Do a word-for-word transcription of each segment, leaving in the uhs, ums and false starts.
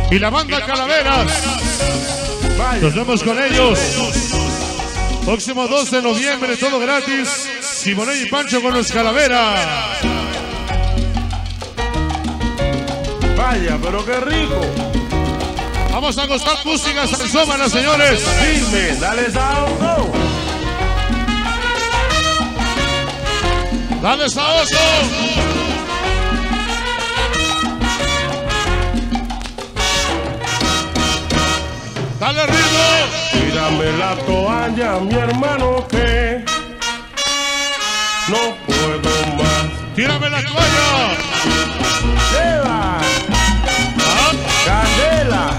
y la banda Calaveras. Nos vemos con ellos. Próximo doce de noviembre, todo gratis. Simoney y Pancho con los Calaveras. Vaya, pero qué rico. Vamos a gozar música salsómana, señores. Dime, dale sabor. Dale saoso. Dale ritmo. Tírame la toalla, mi hermano, que no puedo más. Tírame la toalla. Lleva. ¿Ah? Candela.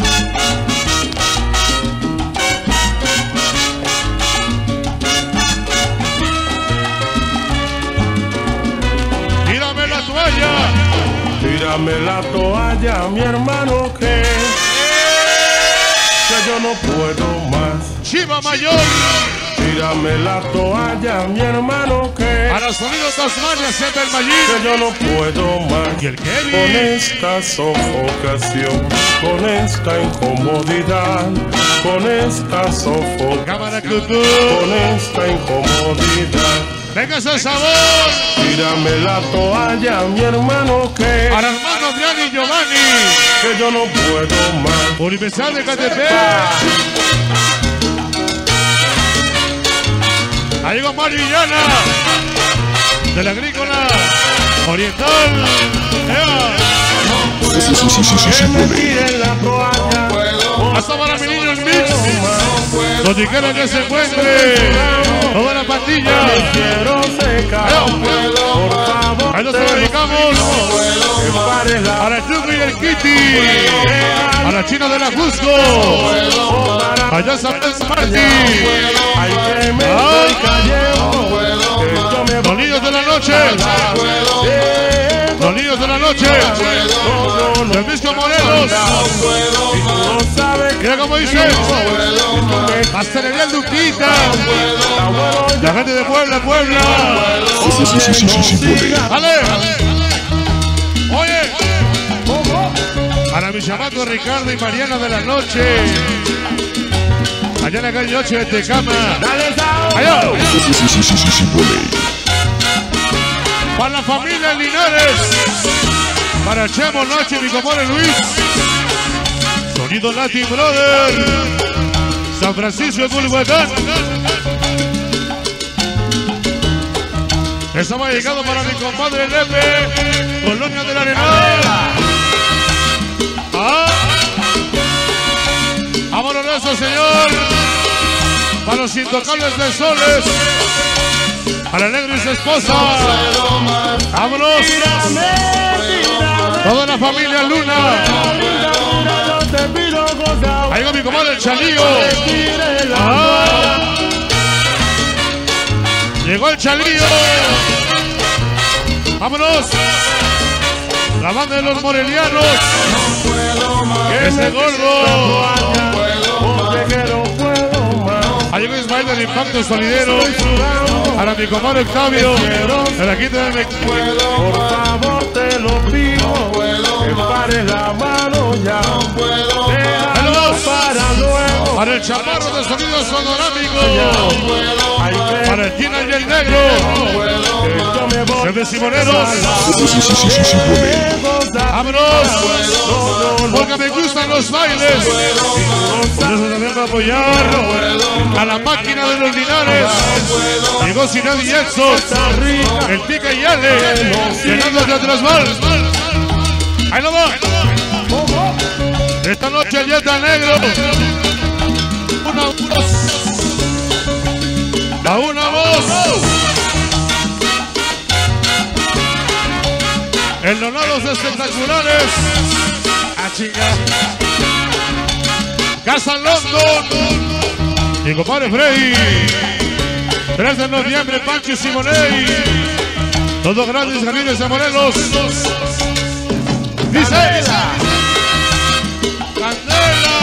Tírame la toalla. Tírame la toalla, mi hermano, que, que yo no puedo más. Chiva Mayor. Tírame la toalla, mi hermano, que, Para sonidos Tasmania, siempre el Mayín. que yo no puedo más. Y el Con Kevin. esta sofocación, con esta incomodidad, con esta sofocación, Cámara Cucú. con esta incomodidad. Venga ese sabor. Tírame la toalla, mi hermano, que, Para hermano Adrián y Giovanni. que yo no puedo más. Universidad de Catepec. Ahí llegó Marillana. De la Agrícola Oriental. ¡Ea! Sí, sí, sí, sí, sí, sí, Que me pone. tiren la toalla. Hasta para mi niño el mix. Donde quiera que se encuentre. Toda la pandilla. Quiero secar. Por favor, Ahí nos te lo dedicamos. que pares la A la Chucky y el Kitty. A la China de la Cusco. Allá San Pedro Martí. Ay, que me Ah. estoy cayendo. Que yo me Los niños de la noche. Los niños de la noche. No, no, Del Misco Morelos. no sabes que Mira cómo dice. Pastelería El Duquita. está bueno ya. La gente de Puebla, Puebla. Sí, sí, sí, sí, sí, sí, pone. ¡Dale! Oye. Para mi chamaco Ricardo y Mariana de la noche. Allá en la calle ocho de Tecama. Dale sabor. Allá. Sí, sí, sí, sí, sí, sí, pone. Para la familia Linares. Para Chemo Noche y mi compadre Luis. Sonido Latin Brother. San Francisco de Culhuacán. Estamos llegando para mi compadre Lepe. Colonia del Arenal. Ah. Vámonos a eso, señor. Para los intocables de Soles. Para el negro y su esposa. Vámonos. Toda la familia Luna. Ahí va mi comadre el Chalío. Ah. Llegó el Chalío. Vámonos. La banda de los morelianos. Ese gordo. Ahí llegó Ismael del Impacto Solidero. Para mi compadre Octavio. De la quinta de Por favor te lo pido, que pares la mano ya. Déjalo para luego. Para el chaparro de sonido sonorámico. Para el Tina y el negro. Se de Simoneros. Sí, sí, sí, sí, sí, sí, pone. Vámonos. Porque me gustan los bailes. Por eso también va a apoyar a la máquina de los Linares. Llegó Sinad y Exos. El Pica y Ale. Llenando de atrás mal. Ahí lo va. Esta noche el Yeta Negro. Una voz. A una voz. En los lados espectaculares. A chingar. Casa London. Mi compadre Freddy. tres de noviembre, Pancho y Simoney. Todos grandes jardines de Morelos. Dice. Candela.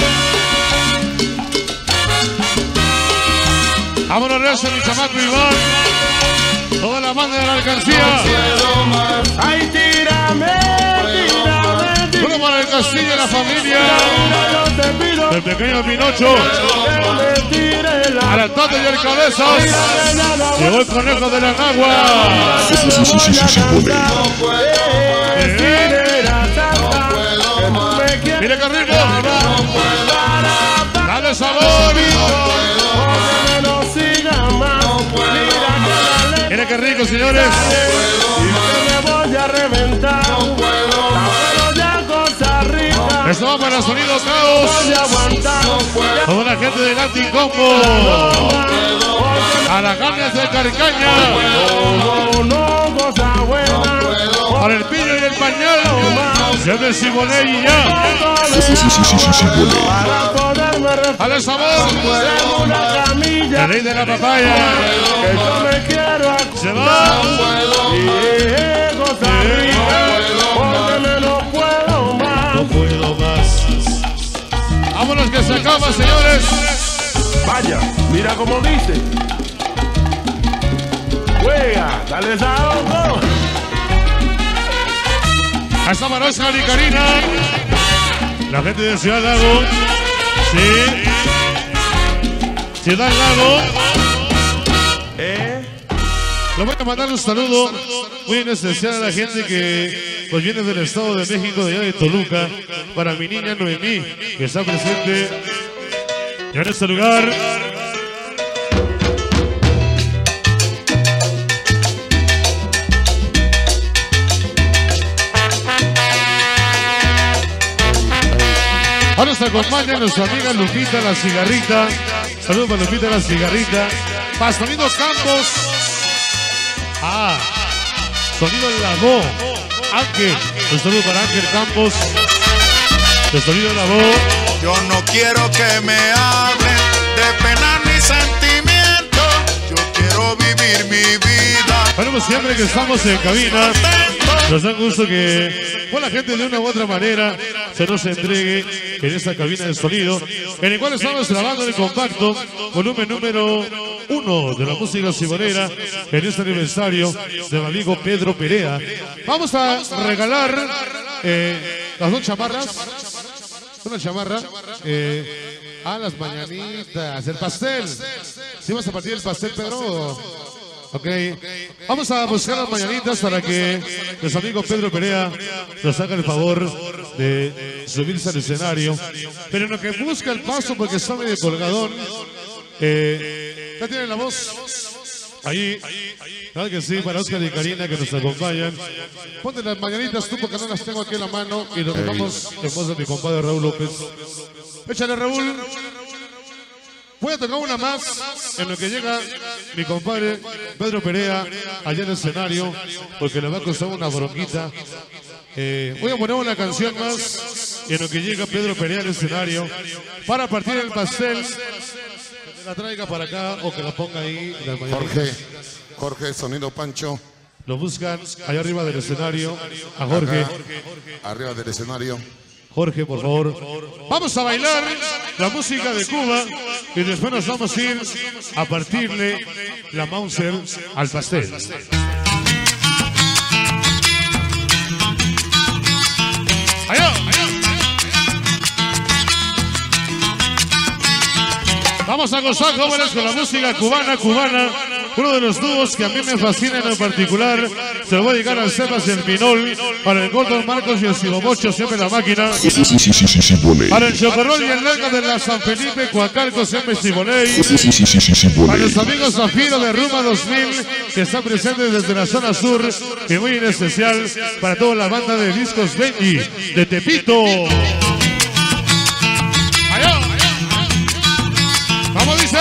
Vámonos, Rezo, mi chamaco Iván. Toda la banda de la alcancía. Ay, tírame, tírame, tírame. para el Castillo y la familia. El pequeño Pinocho. Al Altate y el Cabezas. Llegó el conejo de la Nagua. Sí, sí, sí, sí, sí, sí, Voley. Mire qué rico. Dale sabor. Mire qué rico, señores. Esto va para Sonido Caos. Toda la gente de Latin Combo. A las carnes de Carcaña. Para el pillo y el pañal. Siempre Siboney y ya. Sí, sí, sí, sí, sí, sí, Voley. Dale sabor. El rey de la papaya. Se va. No puedo más. Vámonos que se acaba, señores. Vaya, mira cómo dice. Juega, dale sabor. Hasta para Oscar y Karina. La gente de Ciudad Lago. Sí. Ciudad Lago. Eh. Le voy a mandar un saludo muy en especial a la gente que pues viene del Estado de México, de allá de Toluca, para mi niña Noemí, que está presente en este lugar. Ahora nos acompaña nuestra amiga Lupita la Cigarrita. Saludos para Lupita la Cigarrita. Para Sonido Campos. Ah, Sonido La Voz. Ángel. Un saludo para Ángel Campos. De Sonido La Voz. Yo no quiero que me hablen de pena ni sentimiento. Yo quiero vivir mi vida. Bueno, pues siempre que estamos en cabina, nos da gusto que pues, la gente de una u otra manera se nos entregue en esta cabina de sonido, en el cual estamos grabando el compacto, volumen número uno de la música cibolera, en este aniversario de mi amigo Pedro Perea. Vamos a regalar eh, las dos chamarras, una chamarra, eh, a las mañanitas, el pastel. ¿Sí vas a partir el pastel, Pedro? Ok, vamos a buscar las mañanitas para que nuestro amigo Pedro Perea nos haga el favor de subirse al escenario. Pero en lo que busca el paso, porque está medio colgadón, eh, ya tienen la voz. Ahí, claro que sí, para Oscar y Karina que nos acompañan. Ponte las mañanitas tú porque no las tengo aquí en la mano y nos dejamos en voz de mi compadre Raúl López. Échale, Raúl. Voy a tocar una más en lo que llega mi compadre Pedro Perea allá en el escenario, porque le va a costar una bronquita. Eh, voy a poner una canción más en lo que llega Pedro Perea al escenario para partir el pastel. Que la traiga para acá o que la ponga ahí. Jorge, Jorge, Sonido Pancho. Lo buscan allá arriba del escenario a Jorge. Acá, arriba del escenario. Jorge, por favor. Vamos a bailar la música de Cuba y después nos vamos a ir a partirle la Mauser al pastel. Allá, allá. Vamos a gozar, jóvenes, con la música cubana, cubana. Uno de los dúos que a mí me fascina en particular. Se lo voy a dedicar al Sebas y el Minol. Para el Gordon Marcos y el Sigomocho, siempre la máquina. Sí, sí, sí, sí, sí, sí, Voley. Para el Chocorrol y el Larga de la San Felipe, Coacalco, siempre Siboney. Sí, sí, sí, sí, sí, sí, Para Voley. los amigos Zafiro de Ruma dos mil, que están presentes desde la zona sur. Y muy en especial para toda la banda de discos Benji, de Tepito. Allá. ¿Cómo dice?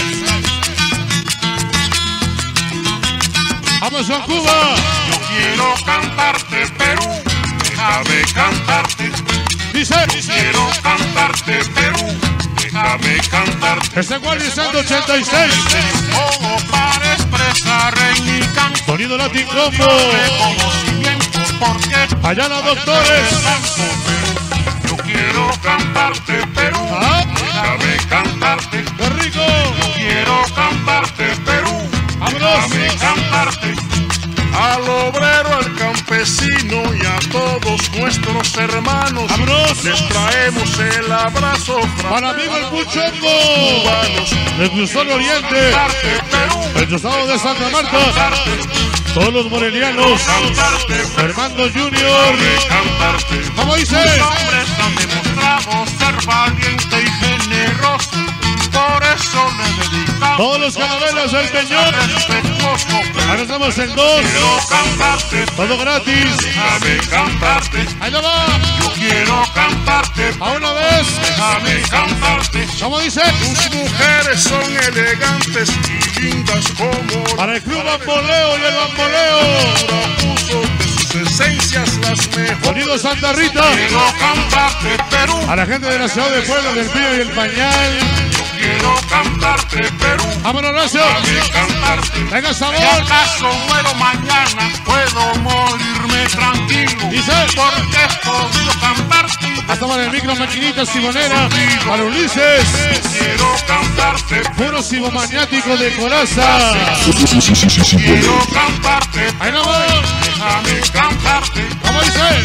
Vamos a Cuba. Yo quiero cantarte, Perú. Déjame cantarte. Dice. Quiero cantarte, Perú. Déjame cantarte. Está igualizando ochenta y seis. Todo para expresar en mi canto. Sonido Latin Combo. Reconocimiento porque Allá los doctores. yo quiero cantarte, Perú. Ah. Déjame cantarte. ¡Qué rico! Quiero cantarte, Perú. ¡Vámonos! Déjame cantarte. Al obrero, al campesino. campesino y a todos nuestros hermanos. ¡Vámonos! Les traemos el abrazo Para amigo el Puchongo, cubanos. del Cruzón Oriente, Cantarte, Perú. el estado de Santa Marta, Cantarte, todos los morelianos, cantarte, Fernando Junior. cantarte. ¿Cómo dice? Los hombres han demostrado ser valiente y generoso. Por eso le dedicamos Todos los carabelas del Peñón. respetuoso. Ahora estamos en dos, Quiero cantarte, todo gratis. déjame cantarte. Ahí lo va, Yo quiero cantarte, a una vez. déjame cantarte. ¿Cómo dice? Tus mujeres son elegantes y lindas como la Para el club Bamboleo y el Bamboleo. uso de sus esencias las mejores. Sonido Santa Rita. Quiero cantarte, Perú. A la gente de la ciudad de Puebla, del Pío y el Pañal. Quiero cantarte, Perú. Vámonos, Horacio. Déjame cantarte. Venga, Si sabor. acaso muero mañana, puedo morirme tranquilo. Dice. Porque he podido cantarte. Hasta para el micro, maquinita, simonera. Para Ulises. Quiero cantarte, Puro simomaniático de coraza. Sí, sí, sí, sí, sí, sí, sí, quiero volé. cantarte. Ahí no va. Déjame cantarte. ¿Cómo dice?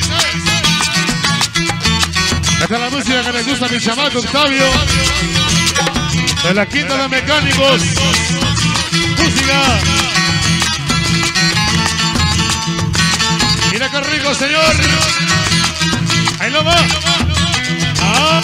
Esta es la música que le gusta a mi chamaco Octavio. De la quinta de mecánicos. Música. Mira qué rico, señor. Ahí lo va. Ah.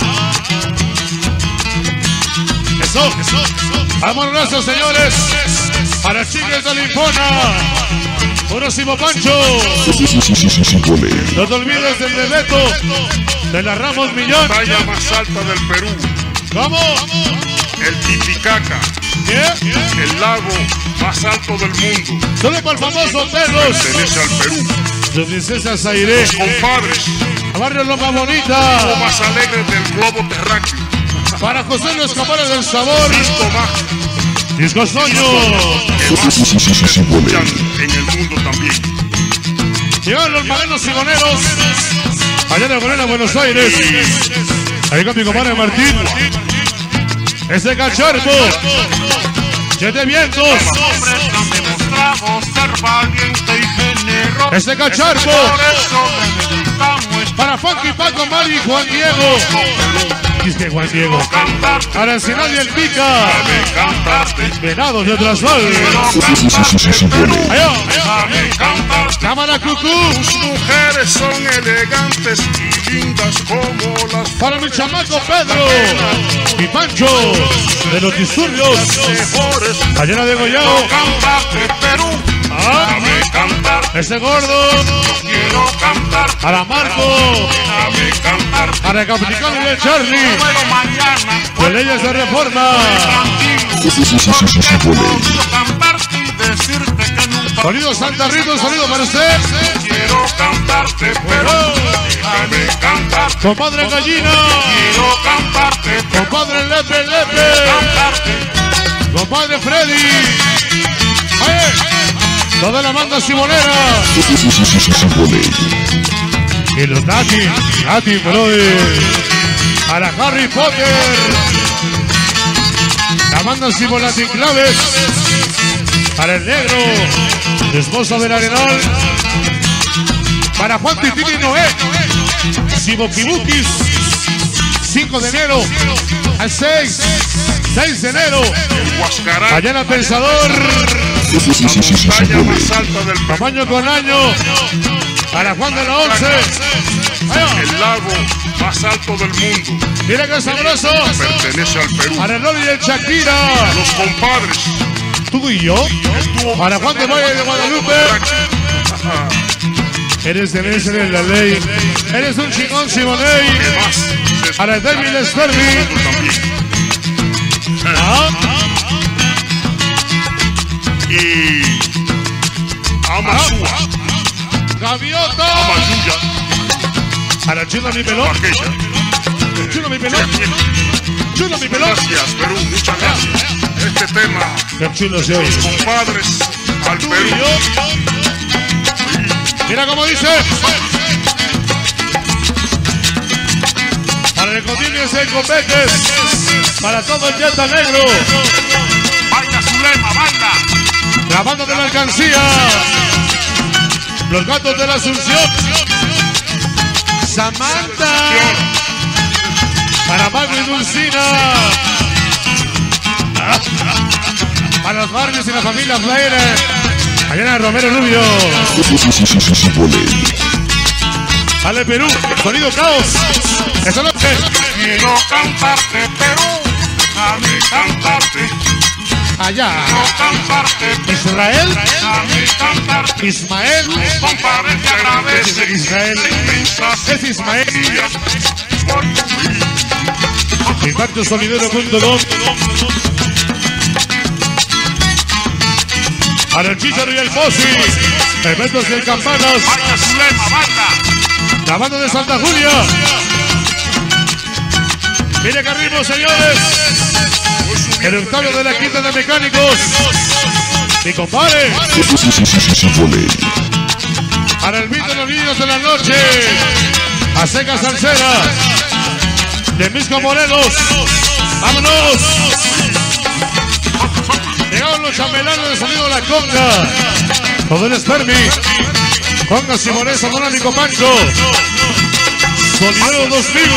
Eso, eso, eso. Vamos, gracias, señores. Para Chiques de Lipona. Puro Pancho. Sí, sí, sí, sí, sí, sí, sí, volé. No te olvides del Bebeto. De la Ramos Millón. Talla más alta del Perú, ¿Cómo? el Titicaca, ¿Qué? el lago más alto del mundo, Solo para el famoso Perros. pertenece al Perú. De Princesa Zaire. Compadres, A Barrio Loma lo Bonita. más alegre del globo terráqueo. Para José Luis Escapara del Sabor. Listo más, Disco Soño. Sí, sí, sí, sí, sí, sí, sí, volé. en el mundo también. Llegaron los marenos sigoneros. Allá de Morena, Buenos Aires. Ahí con mi compadre Martín. Ese cacharpo. Siete vientos. Hombres han demostrado ser valiente y generoso. Ese cacharpo. Por eso le dedicamos Para Funky Paco, Mari y Juan Diego. Dice Juan Diego. cantarte. Aracinal y el Pica. Déjame cantarte. Venados de Trasval. Sí, sí, sí, sí, sí, sí, sí, volé. Allá. Déjame cantarte. Cámara Cucú. Tus mujeres son elegantes y lindas como las Para mi chamaco Pedro. Mi Pancho. De los disturbios. mejores. Allá de Goyao. Cantarte, Perú. Ah. Déjame cantarte. Ese gordo. Quiero cantarte. Para Marco. Déjame cantarte. Para el Capitán y el Charlie. Muero mañana. De leyes de reforma. Tranquilo. Sí, sí, sí, sí, sí, sí, sí, volé. Puedo cantarte y decirte que nunca Sonido Santa Rita, un sonido para usted. quiero cantarte, pero déjame cantarte. Compadre Gallina. Quiero cantarte, Compadre Lepe Lepe. cantarte. Compadre Freddy. Oye. Toda la banda simonera. Sí, sí, sí, sí, sí, sí, sí, volé. Y los Nati. Nati, brother. Para Harry Potter. La banda Simolatin Claves. Para el negro. Esposa del Arenal. Para Juan Titini Noé. Sibokibukis. cinco de enero. Al seis. seis de enero. Huascarán, Mañana Pensador. Sí, sí, sí, sí, sí, sí, sí, talla volé. más alta del Perú. Tamaño con año. Para Juan de la Once. Allá. El lago más alto del mundo, Mira que sabroso. pertenece al Perú. Para el Loli y el Shakira. Los compadres, Tú y yo. estuvo Para Juan de Valle de Guadalupe. Eres de Nelson en la ley. Eres un chingón Simonei. más Para el débil Sperby. también. Ah, Y Amasúa, Gaviota. Amayuya, Para el chulo mi pelón. aquella. Chulo mi pelón. Chulo mi pelón. Gracias, Perú, muchas gracias. Este tema, Qué chulo se oye. los compadres al Tú y Perú. yo. Mira cómo dice. Para el Cotines y Copetes. Para todo el Jetta Negro. Baila Zulema, baila. La banda de la alcancía. Los gatos de la Asunción. Samantha. Para Mago y Dulcina. Para los barrios y la familia Flaire. Allá en Romero Rubio. Vale, Perú. Sonido Caos. Esta noche. Quiero cantarte, Perú. A mí cantarte. Allá. Quiero cantarte, Israel. a mí cantarte. Ismael. Compadre, te agradece. Es Israel. Es Ismael. Impacto Sonidero punto com. Para el Chícharo y el Fossi. Eventos del Campanas. Banda Zulema, banda. La banda de Santa Julia. Mire que ritmo, señores. El octavo de la quinta de mecánicos. Mi compadre. Para el beat de los niños de la noche. A Seca Salsera. De Misco Morelos. ¡Vámonos! Llegaron los chambelanes de sonido de la conga. Todo el espermi. Conga Simones, Sonora Nico Pancho. Sonidero dos mil.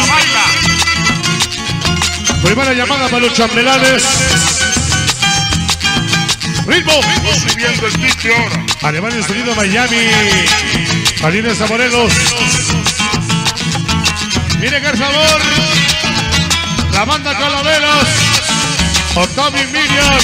Primera llamada para los chambelanes. Ritmo. Subiendo el pitch ahora. Alemania y sonido Miami. Marines a Morelos. Mire qué sabor. La banda Calaveras. Octavio y Miriam.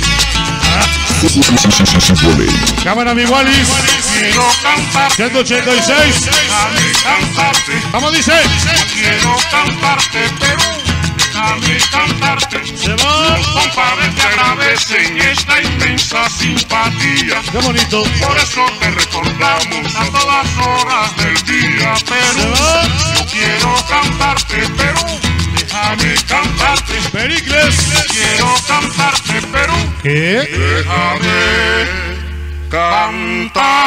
Cámara mi Wallis. Quiero cantarte, ciento ochenta y seis. a mí cantarte. ¿Cómo dice? Quiero cantarte, Perú. A mí cantarte. Se va. Compadre, te agradecen esta inmensa simpatía. Qué bonito. Por eso te recordamos a todas horas del día, Se Perú. va. Yo quiero cantarte, Perú. Déjame cantarte. Pericles. Quiero cantarte, Perú. ¿Qué? Déjame cantar.